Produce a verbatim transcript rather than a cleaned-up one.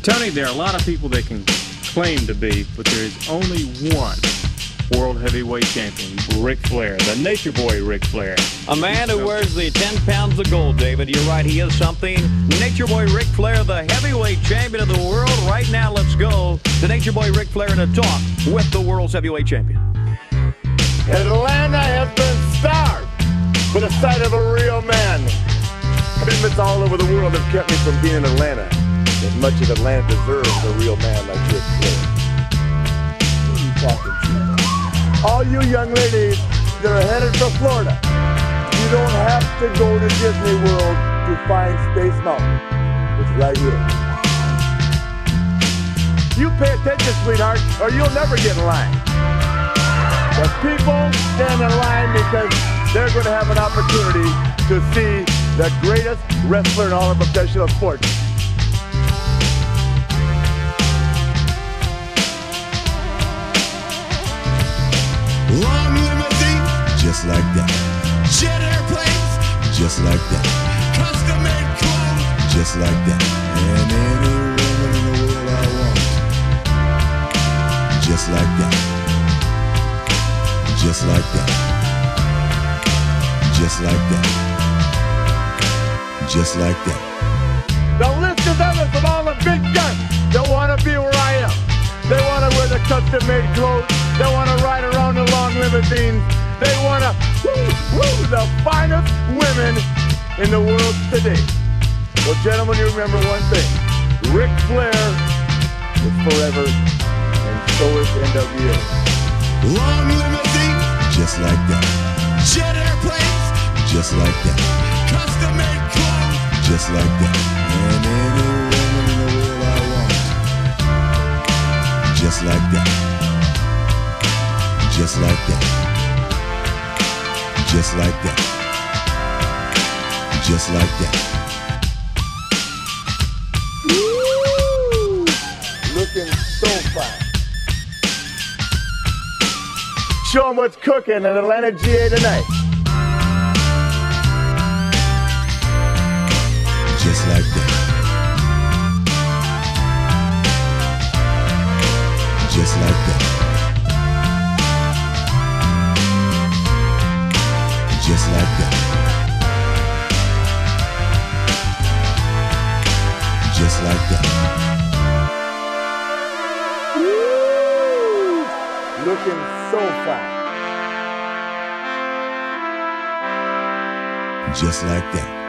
Tony, there are a lot of people that can claim to be, but there is only one world heavyweight champion, Ric Flair, the nature boy Ric Flair. A man who wears the ten pounds of gold, David. You're right, he is something. Nature boy Ric Flair, the heavyweight champion of the world. Right now, let's go to nature boy Ric Flair and a talk with the world's heavyweight champion. Atlanta has been starved for the sight of a real man. Commitments all over the world have kept me from being in Atlanta. As much as Atlanta deserves a real man like Ric Flair. Who are you talking to? All you young ladies that are headed for Florida, you don't have to go to Disney World to find Space Mountain. It's right here. You pay attention, sweetheart, or you'll never get in line. The people stand in line because they're going to have an opportunity to see the greatest wrestler in all of professional sports. Long limousine, just like that. Jet airplanes, just like that. Custom made clothes, just like that. And any woman in the world I want, just like that. Just like that. Just like that. Just like that. The list is endless of all the big guns that want to be where I am. They want to wear the custom-made clothes. They want to ride around in long limousines. They want to woo, woo, the finest women in the world today. Well, gentlemen, you remember one thing. Ric Flair is forever, and so is N W A. Long limousine, just like that. Jet airplanes, just like that. Custom-made clothes, just like that. And any woman in the world I want, just like that. Just like that. Just like that. Just like that. Woo! Looking so fine. Show them what's cooking in Atlanta, G A tonight. Just like that. Just like that. Just like that. Just like that. Woo! Looking so fine. Just like that.